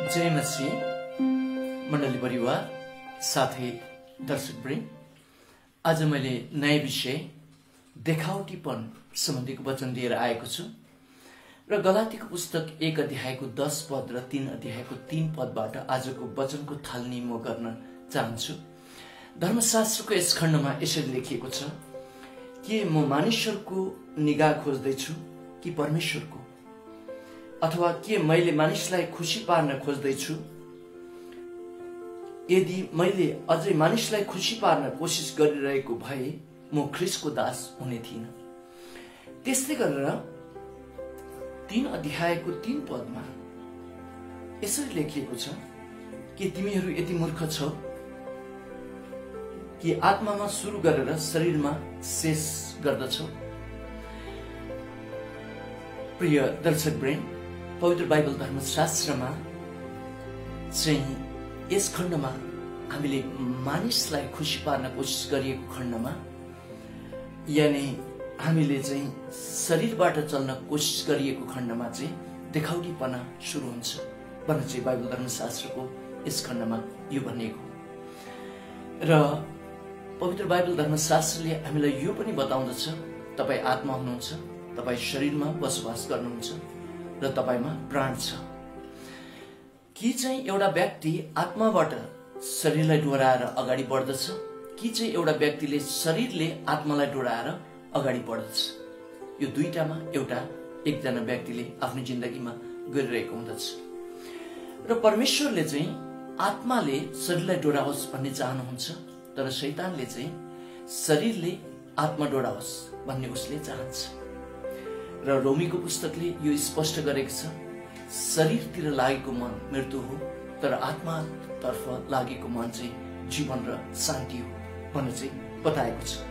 जय मसीह मण्डली परिवार साथै दर्शकवृन्द, आज मैले नयाँ विषय देखावटीपन सम्बन्धीको वचन लिएर आएको छु र गलातीको पुस्तक 1 अध्यायको 10 पद र 3 अध्यायको 3 पदबाट आजको वचनको थालनी म गर्न चाहन्छु। धर्मशास्त्रको यस खण्डमा यसरी लेखिएको छ कि म मानिसहरूको निगाह खोज्दैछु कि परमेश्वरको, अथवा के मैले मानिसलाई खुसी पार्न खोज्दैछु। यदि मैले अझै मानिसलाई खुसी पार्न कोसिस गरिरहेको भए म ख्रीष्टको दास हुने थिइन। त्यस्तै गरेर 3 अध्यायको 3 पदमा यसरी लेखिएको छ कि तिमीहरू यति मूर्ख छौ कि आत्मामा सुरु गरेर शरीरमा शेष गर्दछौ। प्रिय दर्शकवृन्द, पवित्र बाइबल धर्मशास्त्रमा चाहिँ यस खण्डमा हामीले मानिसलाई खुसी पार्न कोसिस गरिएको खण्डमा, यानि हामीले चाहिँ शरीरबाट चल्न कोसिस गरिएको खण्डमा चाहिँ देखाउटीपना सुरु हुन्छ भनेर चाहिँ बाइबल धर्मशास्त्रको यस खण्डमा यो भनिएको। र पवित्र बाइबल धर्मशास्त्रले हामीलाई यो पनि बताउँदछ, तपाईँ आत्मा हुनुहुन्छ, तपाईँ शरीरमा बसोबास गर्नुहुन्छ र तपाईमा प्राण छ। कि चाहिँ एउटा व्यक्ति आत्माबाट शरीरलाई डोराएर अगाडि बढ्दछ कि चाहिँ एउटा व्यक्तिले शरीरले आत्मालाई डोराएर अगाडि बढ्दछ। यो दुईटामा एकजना व्यक्तिले आफ्नो जिन्दगीमा गरिरहेको हुँदछ र परमेश्वरले चाहिँ आत्माले शरीरलाई डोराओस् भन्ने चाहनुहुन्छ, तर शैतानले चाहिँ शरीरले आत्मा डोराओस् भन्ने उसले चाहन्छ। र रोमीको पुस्तकले यो स्पष्ट गरेको छ, शरीरतिर लागेको मन मृत्यु हो, तर आत्मातर्फ लागेको मन चाहिँ जीवन र शान्ति हो भनेर चाहिँ बताएको छ।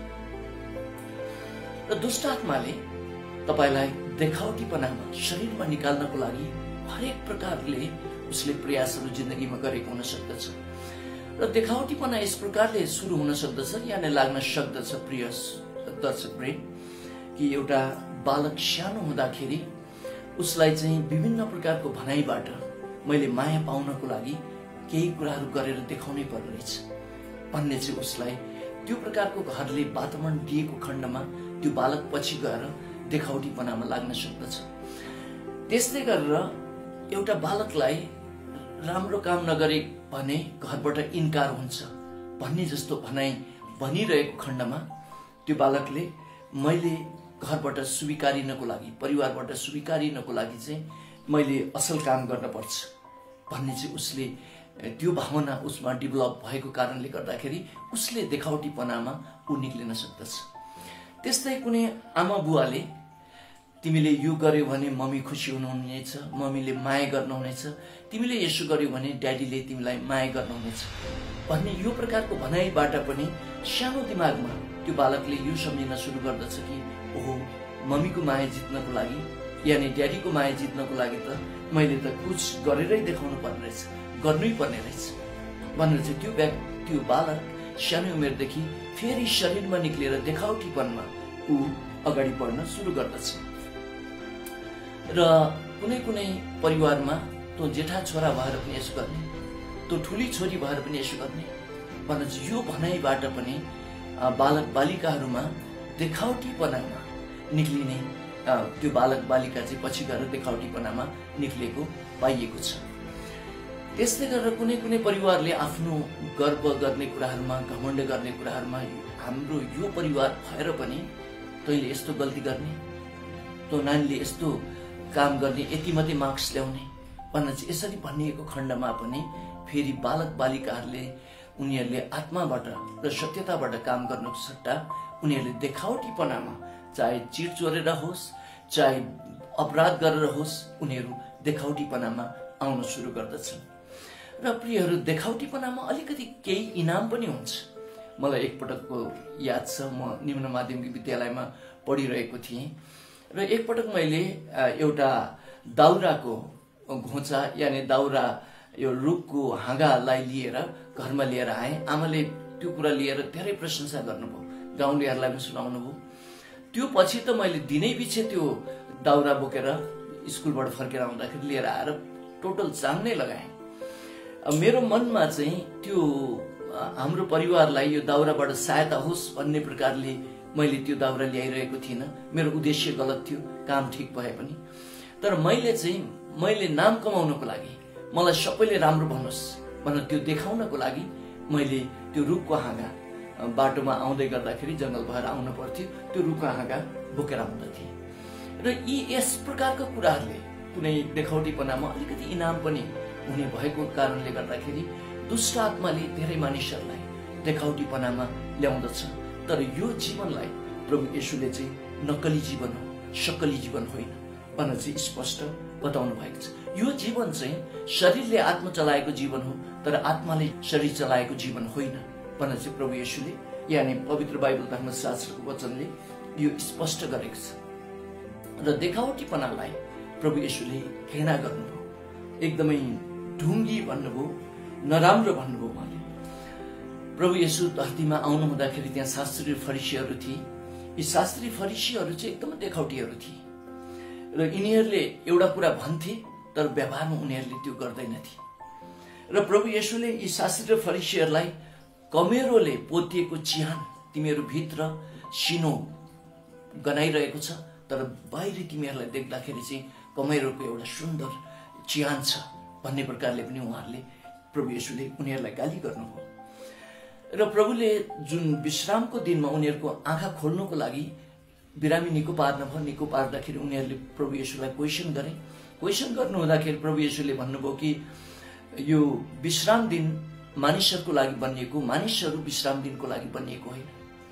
र दुष्ट आत्माले तपाईलाई देखावटीपनामा शरीरमा निकाल्नको लागि हरेक प्रकारले उसले प्रयासहरू जिन्दगीमा गरेको हुन सक्दछ र देखावटीपना यस प्रकारले सुरु हुन सक्दछ, यानि लाग्न सक्दछ प्रिय दर्शकवृन्द, कि एउटा बालक सानो हुँदाखेरि उसलाई चाहिँ विभिन्न प्रकारको भनाइबाट मैले माया पाउनको लागि केही कुराहरू गरेर देखाउनै पर्ने रहेछ भन्ने चाहिँ उसलाई त्यो प्रकारको घरले वातावरण दिएको खण्डमा त्यो बालक पछि गएर देखावटीपनामा लाग्न सक्दछ। त्यस्तै गरेर एउटा बालकलाई राम्रो काम नगरे भने घरबाट इन्कार हुन्छ भन्ने जस्तो भनाइ भनिरहेको खण्डमा त्यो बालकले मैले घरबाट स्वीकारिनको लागि, परिवारबाट स्वीकारिनको लागि चाहिँ मैले असल काम गर्न पर्छ भन्ने चाहिँ उसले त्यो भावना उसमा डेभलप भएको कारणले गर्दाखेरि उसले देखावटीपनामा ऊ निक्लिन सक्दछ। त्यस्तै कुनै आमा बुवाले तिमीले यो गर्यो भने मम्मी खुसी हुनुहुनेछ, मम्मीले माया गर्नुहुनेछ, तिमीले यसो गर्यो भने ड्याडीले तिमीलाई माया गर्नुहुनेछ भन्ने यो प्रकारको भनाइबाट पनि सानो दिमागमा त्यो बालकले यो सम्झिन सुरु गर्दछ कि ओहो, मम्मीको माया जित्नको लागि यानि ड्याडीको माया जित्नको लागि त मैले त कुछ गरेरै देखाउनु पर्ने रहेछ, गर्नै पर्ने रहेछ भनेर चाहिँ त्यो बालक सानो उमेरदेखि फेरि शरीरमा निक्लेर देखावटीपनमा ऊ अगाडि बढ्न सुरु गर्दछ। र कुनै कुनै परिवारमा त्यो जेठा छोरा भएर पनि यसो गर्ने, त्यो ठुली छोरी भएर पनि यसो गर्ने भनेर यो भनाइबाट पनि बालक बालिकाहरूमा देखावटीपनामा निक्लिने त्यो बालक बालिका चाहिँ पछि गएर देखावटीपनामा निक्लेको पाइएको छ। त्यस्तै गरेर कुनै कुनै परिवारले आफ्नो गर्व गर्ने कुराहरूमा, घमण्ड गर्ने कुराहरूमा हाम्रो यो परिवार भएर पनि तैँले यस्तो गल्ती गर्ने, त्यो नानीले यस्तो काम गर्ने, यति मात्रै मार्क्स ल्याउने भनेर चाहिँ यसरी भनिएको खण्डमा पनि फेरि बालक बालिकाहरूले उनीहरूले आत्माबाट र सत्यताबाट काम गर्नको सट्टा उनीहरूले देखावटीपनामा, चाहे चिट चोरेर होस् चाहे अपराध गरेर होस्, उनीहरू देखावटीपनामा आउन सुरु गर्दछन्। र प्रियहरू, देखावटीपनामा अलिकति केही इनाम पनि हुन्छ। मलाई एकपटकको याद छ, म निम्न माध्यमिक विद्यालयमा पढिरहेको थिएँ र एकपटक मैले एउटा दाउराको घोचा यानि दाउरा यो रुखको हाँगालाई लिएर घरमा लिएर आएँ। आमाले त्यो कुरा लिएर धेरै प्रशंसा गर्नुभयो, गाउँलेहरूलाई पनि सुनाउनु भयो। त्यो पछि त मैले दिनै पछि त्यो दाउरा बोकेर स्कुलबाट फर्केर आउँदाखेरि लिएर आएर टोटल चाङ नै लगाएँ। मेरो मनमा चाहिँ त्यो हाम्रो परिवारलाई यो दाउराबाट सहायता होस् भन्ने प्रकारले मैले त्यो दाउरा ल्याइरहेको थिइनँ। मेरो उद्देश्य गलत थियो, काम ठिक भए पनि। तर मैले नाम कमाउनको लागि, मलाई सबैले राम्रो भनोस् भनेर त्यो देखाउनको लागि मैले त्यो रुखको हाँगा बाटोमा आउँदै गर्दाखेरि जंगल भएर आउनु पर्थ्यो, त्यो रुखको हाँगा बोकेर आउँदथे। र यस प्रकारका कुराहरूले कुनै देखाउटीपनामा अलिकति इनाम पनि हुने भएको कारणले गर्दाखेरि दुष्ट आत्माले धेरै मानिसहरूलाई देखाउटीपनामा ल्याउँदछ। तर यो जीवनलाई प्रभु येशूले चाहिँ नक्कली जीवन हो, सक्कली जीवन होइन भनेर चाहिँ स्पष्ट बताउनु भएको छ। यो जीवन चाहिँ शरीरले आत्मा चलाएको जीवन हो, तर आत्माले शरीर चलाएको जीवन होइन भनेर चाहिँ प्रभु येशूले यानी पवित्र बाइबल धर्मशास्त्रको वचनले यो स्पष्ट गरेको छ। र देखावटीपनालाई प्रभु येशूले घृणा गर्नुभयो, एकदमै ढुङ्गी भन्नुभयो, नराम्रो भन्नुभयो उहाँले। प्रभु येशू धरतीमा आउनु हुँदाखेरि त्यहाँ शास्त्री फरिसीहरू थिए। यी शास्त्री फरिसीहरू चाहिँ एकदमै देखावटीहरू थिए र यिनीहरूले एउटा कुरा भन्थे तर व्यवहारमा उनीहरूले त्यो गर्दैनथे। र प्रभु येशूले यी शास्त्री र फरिसीहरूलाई कमेरोले पोतिएको चिहान तिमीहरू भित्र सिनो गनाइरहेको छ, तर बाहिर तिमीहरूलाई देख्दाखेरि चाहिँ कमेरोको एउटा सुन्दर चिहान छ भन्ने प्रकारले पनि उहाँहरूले प्रभु येशूले उनीहरूलाई गाली गर्नुभयो। र प्रभुले जुन विश्रामको दिनमा उनीहरूको आँखा खोल्नुको लागि बिरामी निको पार्नुभयो, निको पार्दाखेरि उनीहरूले प्रभु येशूलाई क्वेसन गर्नु हुँदाखेरि प्रभु येशूले भन्नुभयो कि यो विश्राम दिन मानिसहरूको लागि बनिएको, मानिसहरू विश्राम दिनको लागि बनिएको होइन।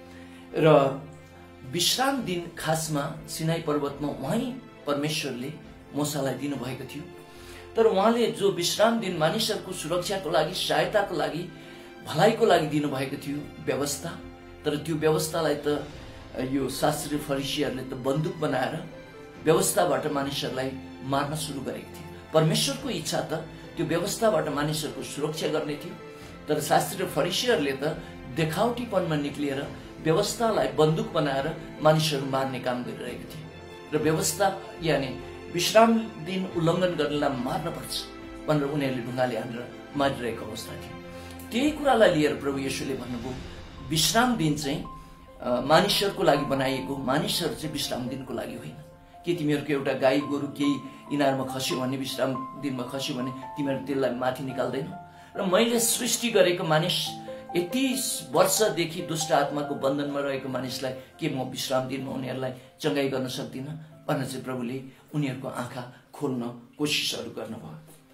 र विश्राम दिन खासमा सिनाई पर्वतमा उहाँ परमेश्वरले मूसालाई दिनुभएको थियो। तर उहाँले जो विश्राम दिन मानिसहरूको सुरक्षाको लागि, सहायताको लागि, भलाइको लागि दिनुभएको थियो व्यवस्था, तर त्यो व्यवस्थालाई त यो शास्त्री फरिसीहरूले त बन्दुक बनाएर व्यवस्थाबाट मानिसहरूलाई मार्न सुरु गरेको थियो। परमेश्वरको इच्छा त त्यो व्यवस्थाबाट मानिसहरूको सुरक्षा गर्ने थियो, तर शास्त्री र फरिसीहरूले त देखावटीपनमा निक्लिएर व्यवस्थालाई बन्दुक बनाएर मानिसहरू मार्ने काम गरिरहेको थियो। र व्यवस्था यानी विश्राम दिन उल्लङ्घन गर्नेलाई मार्न पर्छ भनेर उनीहरूले ढुङ्गाले हानेर मारिरहेको अवस्था थियो। त्यही कुरालाई लिएर प्रभु येशूले भन्नुभयो विश्राम दिन चाहिँ मानिसहरूको लागि बनाइएको, मानिसहरू चाहिँ विश्राम दिनको लागि होइन। के तिमीहरूको एउटा गाई गोरु केही इनारमा खस्यो भने, विश्राम दिनमा खस्यो भने तिमीहरू त्यसलाई माथि निकाल्दैनौ? र मैले सृष्टि गरेको मानिस, यति वर्षदेखि दुष्ट आत्माको बन्धनमा रहेको मानिसलाई के म विश्राम दिनमा उनीहरूलाई चङ्गाई गर्न सक्दिनँ भनेर चाहिँ प्रभुले उनीहरूको आँखा खोल्न कोसिसहरू गर्नुभयो।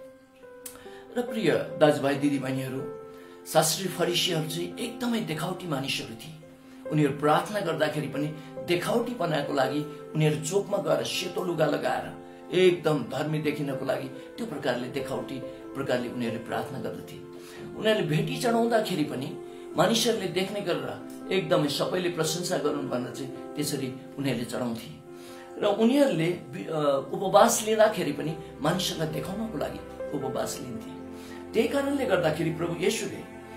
र प्रिय दाजुभाइ दिदीबहिनीहरू, शास्त्री फरिसीहरू चाहिँ एकदमै देखावटी मानिसहरू थिए। उनीहरू प्रार्थना गर्दाखेरि पनि देखावटीपनाको लागि उनीहरू चोकमा गएर सेतो लुगा लगाएर एकदम धर्मी देखिनको लागि त्यो प्रकारले देखावटी प्रकारले उनीहरूले प्रार्थना गर्दथे। उनीहरूले भेटी चढाउँदाखेरि पनि मानिसहरूले देख्ने गरेर एकदमै सबैले प्रशंसा गरून् भनेर चाहिँ त्यसरी उनीहरूले चढाउँथे। र उनीहरूले उपवास लिँदाखेरि पनि मानिसहरूलाई देखाउनको लागि उपवास लिन्थे। त्यही कारणले गर्दाखेरि प्रभु येशूले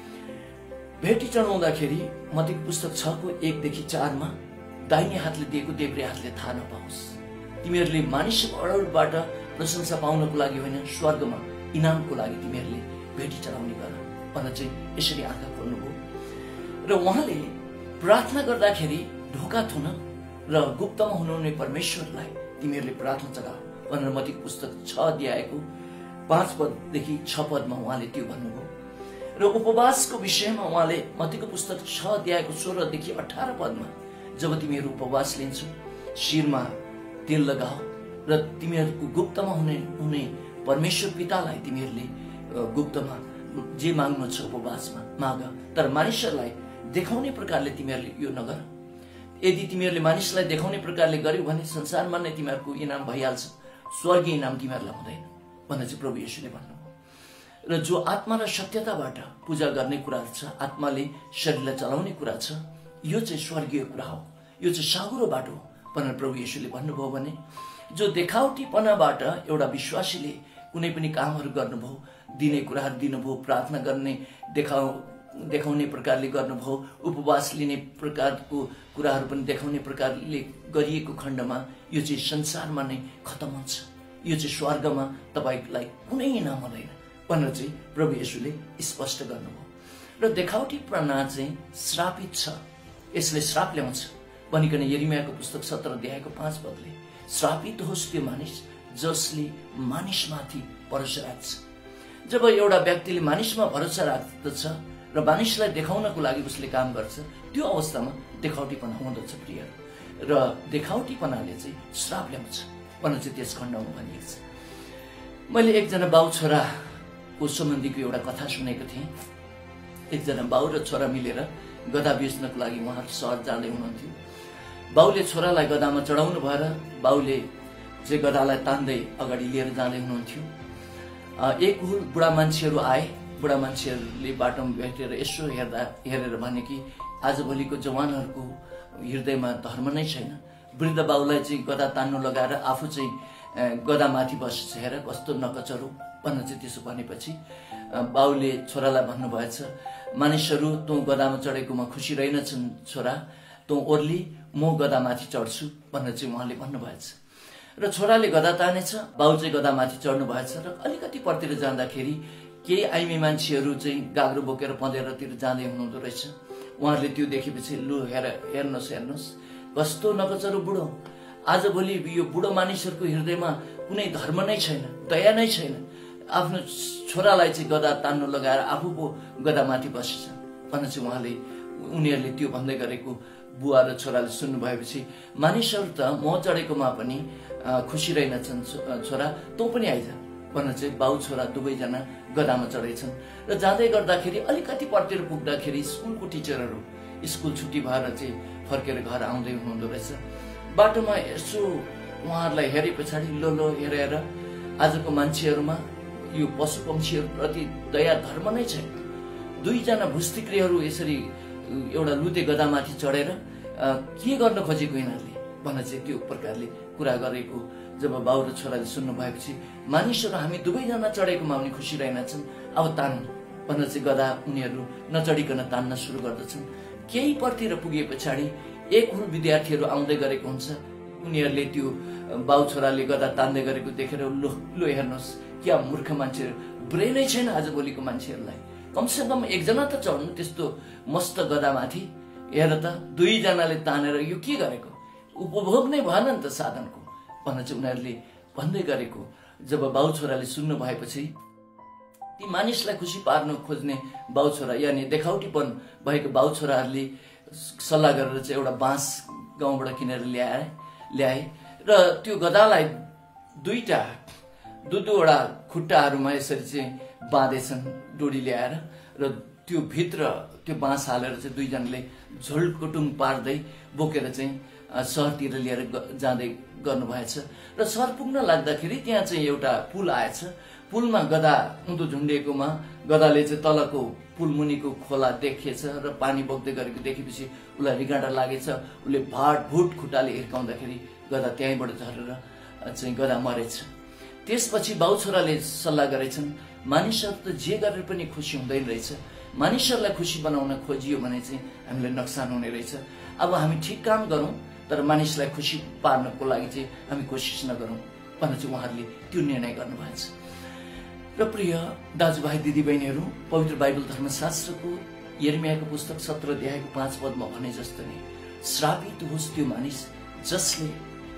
भेटी चढाउँदाखेरि मत्तीको पुस्तक 6:1-4 दाहिने हातले दिएको देब्रे हातले थाहा नपाओस्, तिमीहरूले मानिसको अडलबाट प्रशंसा पाउनको लागि होइन, स्वर्गमा इनामको लागि तिमीहरूले भेटी चढाउने गर भनेर चाहिँ यसरी आँखा खोल्नुभयो। र उहाँले प्रार्थना गर्दाखेरि ढोका थुन र गुप्तमा हुनुहुने परमेश्वरलाई तिमीहरूले प्रार्थना चढाऊ भनेर मत्तीको पुस्तक 6:5-6 उहाँले त्यो भन्नुभयो। र उपवासको विषयमा उहाँले मत्तीको पुस्तक 6:16-18 जब तिमीहरू उपवास लिन्छौ, शिरमा तेल लगाऊ र तिमीहरूको गुप्तमा हुने परमेश्वर पितालाई तिमीहरूले गुप्तमा जे माग्नु छ उपवासमा माग, तर मानिसहरूलाई देखाउने प्रकारले तिमीहरूले यो नगर। यदि तिमीहरूले मानिसलाई देखाउने प्रकारले गर्यौ भने संसारमा नै तिमीहरूको इनाम भइहाल्छ, स्वर्गीय इनाम तिमीहरूलाई हुँदैन भनेर चाहिँ प्रभु येशूले भन्नुभयो। र जो आत्मा र सत्यताबाट पूजा गर्ने कुराहरू छ, आत्माले शरीरलाई चलाउने कुरा छ, यो चाहिँ स्वर्गीय कुरा हो, यो चाहिँ साँगुरो बाटो हो भनेर प्रभु येशूले भन्नुभयो भने जो देखावटीपनाबाट एउटा विश्वासीले कुनै पनि कामहरू गर्नुभयो, दिने कुराहरू दिनुभयो, प्रार्थना गर्ने देखाउने प्रकारले गर्नुभयो, उपवास लिने प्रकारको कुराहरू पनि देखाउने प्रकारले गरिएको खण्डमा यो चाहिँ संसारमा नै खतम हुन्छ, यो चाहिँ स्वर्गमा तपाईलाई कुनै इनाम हुँदैन भनेर चाहिँ प्रभु येशूले स्पष्ट गर्नुभयो। र देखावटीपना चाहिँ श्रापित छ, यसले श्राप ल्याउँछ भनिकन यिर्मयाको पुस्तक 17 अध्यायको 5 पदले श्रापित होस् त्यो मानिस जसले मानिसमाथि भरोसा राख्छ। जब एउटा व्यक्तिले मानिसमा भरोसा राख्दछ र मानिसलाई देखाउनको लागि उसले काम गर्छ, त्यो अवस्थामा देखावटीपना हुँदछ प्रिय। र देखावटीपनाले चाहिँ श्राप ल्याउँछ भनेर चाहिँ त्यस खण्डमा भनिएको छ। मैले एकजना बाउ छोराको सम्बन्धीको एउटा कथा सुनेको थिएँ। एकजना बाउ र छोरा मिलेर गधा बेच्नको लागि उहाँहरू सहर जाँदै हुनुहुन्थ्यो। बाउले छोरालाई गधामा चढाउनु भएर बाउले चाहिँ गधालाई तान्दै अगाडि लिएर जाँदै हुनुहुन्थ्यो। एक बुढा मान्छेहरू आए। बुढा मान्छेहरूले बाटोमा भेटेर यसो हेरेर भने कि आजभोलिको जवानहरूको हृदयमा धर्म नै छैन। वृद्ध बाउलाई चाहिँ गधा तान्नु लगाएर आफू चाहिँ गधामाथि बसेछ, हेर कस्तो नकचरो भनेर चाहिँ त्यसो भनेपछि बाउले छोरालाई भन्नुभएछ, मानिसहरू तँ गधामा चढेकोमा खुसी रहेनछन् छोरा, तँ ओर्ली म गधामाथि चढ्छु भनेर चाहिँ उहाँले भन्नुभएछ। र छोराले गधा तानेछ, बाउ चाहिँ गधामाथि चढ्नु भएछ। र अलिकति परतिर जाँदाखेरि केही आइमी मान्छेहरू चाहिँ गाग्रो बोकेर पँधेरातिर जाँदै हुनुहुँदो रहेछ। उहाँहरूले त्यो देखेपछि लु हेर्नुहोस् कस्तो नकचरो बुढो, आजभोलि यो बुढो मानिसहरूको हृदयमा कुनै धर्म नै छैन, दया नै छैन। आफ्नो छोरालाई चाहिँ गधा तान्नु लगाएर आफू पो गधामाथि बसेछ भनेर चाहिँ उनीहरूले त्यो भन्दै गरेको बुवा र छोराले सुन्नु भएपछि मानिसहरू त म चढेकोमा पनि खुसी रहेनछन् छोरा, तँ पनि आइज भनेर चाहिँ बाउ छोरा दुवैजना गधामा चढेछन्। र जाँदै गर्दाखेरि अलिकति परतिर पुग्दाखेरि स्कुलको टिचरहरू स्कुल छुट्टी भएर चाहिँ फर्केर घर आउँदै हुनुहुँदो रहेछ। बाटोमा यसो उहाँहरूलाई हेरे पछाडि लो हेरेर आजको मान्छेहरूमा यो पशु पक्षीहरूप्रति दया धर्म नै छैन। दुईजना भुस्तिक्रेहरू यसरी एउटा लुते गधामाथि चढेर के गर्न खोजेको यिनीहरूले भनेर चाहिँ त्यो प्रकारले कुरा गरेको जब बाउ र छोराले सुन्नु भएपछि मानिसहरू हामी दुवैजना चढेकोमा पनि खुसी रहेनछन्, अब तान्नु भनेर चाहिँ गधा उनीहरू नचढिकन तान्न सुरु गर्दछन्। केही परतिर पुगे पछाडि एक हुल विद्यार्थीहरू आउँदै गरेको हुन्छ। उनीहरूले त्यो बाउ छोराले गधा तान्दै गरेको देखेर लो हेर्नुहोस् क्या मूर्ख मान्छेहरू, ब्रेनै छैन आजभोलिको मान्छेहरूलाई, कमसेकम एकजना त चढ्नु त्यस्तो मस्त गधामाथि, हेर त दुईजनाले तानेर यो के गरेको, उपभोग नै भएन नि त साधनको भनेर चाहिँ उनीहरूले भन्दै गरेको जब बाउ छोराले सुन्नु भएपछि ती मानिसलाई खुसी पार्न खोज्ने बाउ छोरा यानि देखावटीपन भएको बाउ छोराहरूले सल्लाह गरेर चाहिँ एउटा बाँस गाउँबाट किनेर ल्याए र त्यो गधालाई दुईवटा खुट्टाहरूमा यसरी चाहिँ बाँधेछन् डोरी ल्याएर र त्यो भित्र त्यो बाँस हालेर चाहिँ दुईजनाले झोलकुटुङ पार्दै बोकेर चाहिँ सहरतिर लिएर जाँदै गर्नुभएछ। र सहर पुग्न लाग्दाखेरि त्यहाँ चाहिँ एउटा पुल आएछ। पुलमा गधा उँधो झुन्डिएकोमा गधाले चाहिँ तलको पुल मुनिको खोला देखेछ र पानी बग्दै गरेको देखेपछि उसलाई रिगाँडा लागेछ। उसले भाटभुट खुट्टाले हिर्काउँदाखेरि गधा त्यहीँबाट झरेर चाहिँ गधा मरेछ। त्यसपछि बाउ छोराले सल्लाह गरेछन् मानिसहरू त जे गरेर पनि खुसी हुँदैन रहेछ, मानिसहरूलाई खुसी बनाउन खोजियो भने चाहिँ हामीलाई नोक्सान हुने रहेछ। अब हामी ठिक काम गरौँ तर मानिसलाई खुसी पार्नको लागि चाहिँ हामी कोसिस नगरौँ भनेर चाहिँ उहाँहरूले त्यो निर्णय गर्नुभएछ। र प्रिय दाजुभाइ दिदीबहिनीहरू, पवित्र बाइबल धर्मशास्त्रको यिर्मयाको पुस्तक 17 अध्यायको 5 पदमा भने जस्तो नै श्रापित होस् त्यो मानिस जसले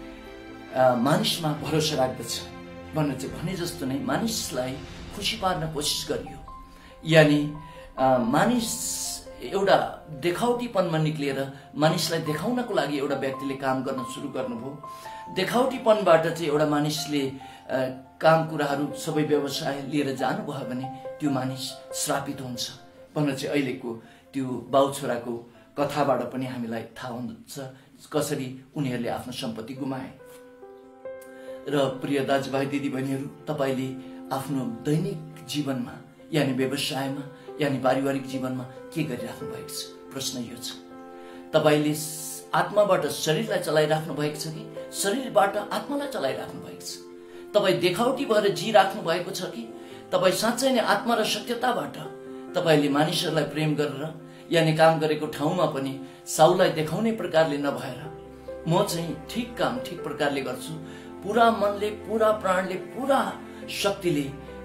मानिसमा भरोसा राख्दछ भनेर चाहिँ भने जस्तो नै मानिसलाई खुसी पार्न कोसिस गरियो। यानि मानिस एउटा देखावटीपनमा निक्लिएर मानिसलाई देखाउनको लागि एउटा व्यक्तिले काम गर्न सुरु गर्नुभयो। देखावटीपनबाट चाहिँ एउटा मानिसले काम कुराहरू सबै व्यवसाय लिएर जानुभयो भने त्यो मानिस श्रापित हुन्छ भनेर चाहिँ अहिलेको त्यो बाउ छोराको कथाबाट पनि हामीलाई थाहा हुन्छ कसरी उनीहरूले आफ्नो सम्पत्ति गुमाए। र प्रिय दाजुभाइ दिदीबहिनीहरू, तपाईँले आफ्नो दैनिक जीवनमा यानि व्यवसायमा यानि पारिवारिक जीवनमा के गरिराख्नु भएको छ? प्रश्न यो छ। तपाईँले आत्माबाट शरीरलाई चलाइराख्नु भएको छ कि शरीरबाट आत्मालाई चलाइराख्नु भएको छ? तपाईँ देखावटी भएर जिराख्नु भएको छ कि तपाईँ साँच्चै नै आत्मा र सत्यताबाट तपाईँले मानिसहरूलाई प्रेम गरेर यानि काम गरेको ठाउँमा पनि साउलाई देखाउने प्रकारले नभएर म चाहिँ ठिक काम ठिक प्रकारले गर्छु, पुरा मनले, पुरा प्राणले, पुरा शक्तिले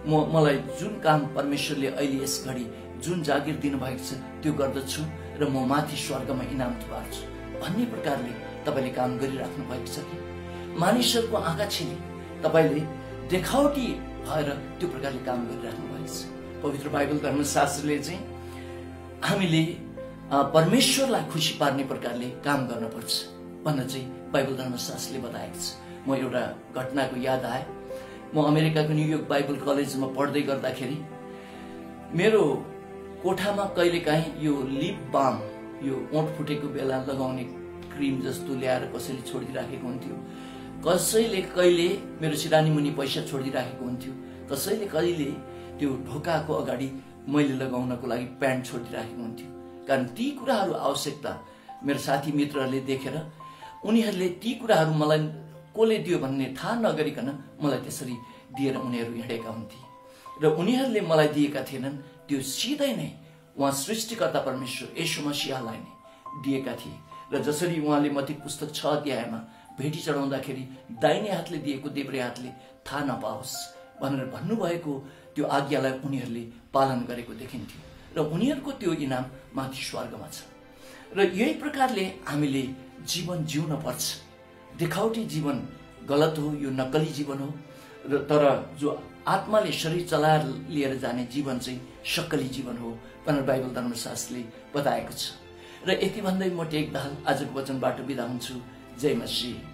मलाई जुन काम परमेश्वरले अहिले यस घडी जुन जागिर दिनुभएको छ त्यो गर्दछु र म माथि स्वर्गमा इनाम थुपार्छु भन्ने प्रकारले तपाईले काम गरिराख्नु भएको छ कि मानिसहरूको आँखा छिले तपाईले देखावटी भएर त्यो प्रकारले काम गरिराख्नु भएको छ। पवित्र बाइबल धर्मशास्त्रले चाहिँ हामीले परमेश्वरलाई खुसी पार्ने प्रकारले काम गर्नुपर्छ भनेर चाहिँ बाइबल धर्मशास्त्रले बताएको छ। म एउटा घटनाको याद आए, म अमेरिकाको न्युयोर्क बाइबल कलेजमा पढ्दै गर्दाखेरि मेरो कोठामा कहिलेकाहीँ यो लिप बाम, यो ओठ फुटेको बेला लगाउने क्रिम जस्तो ल्याएर कसैले छोडिदिराखेको हुन्थ्यो, कसैले कहिले मेरो सिरानी मुनि पैसा छोडिदिराखेको हुन्थ्यो, कसैले कहिले त्यो ढोकाको अगाडि मैले लगाउनको लागि प्यान्ट छोडिदिराखेको हुन्थ्यो। कारण ती कुराहरू आवश्यकता मेरो साथी मित्रहरूले देखेर उनीहरूले ती कुराहरू मलाई कसले दियो भन्ने थाहा नगरिकन मलाई त्यसरी दिएर उनीहरू हिँडेका हुन्थे र उनीहरूले मलाई दिएका थिएनन्, त्यो सिधै नै उहाँ सृष्टिकर्ता परमेश्वर येशू मसीहलाई नै दिएका थिए। र जसरी उहाँले मत्ती पुस्तक 6 अध्यायमा भेटी चढाउँदाखेरि दाहिने हातले दिएको देब्रे हातले थाहा नपाओस् भनेर भन्नुभएको त्यो आज्ञालाई उनीहरूले पालन गरेको देखिन्थ्यो र उनीहरूको त्यो इनाम माथि स्वर्गमा छ। र यही प्रकारले हामीले जीवन जिउन पर्छ। देखावटी जीवन गलत हो, यो नक्कली जीवन हो, र तर जो आत्माले शरीर चलाएर लिएर जाने जीवन चाहिँ सक्कली जीवन हो भनेर बाइबल धर्मशास्त्रले बताएको छ। र यति भन्दै म टेक दाहाल आजको वचनबाट बिदा हुन्छु। जय मसीह।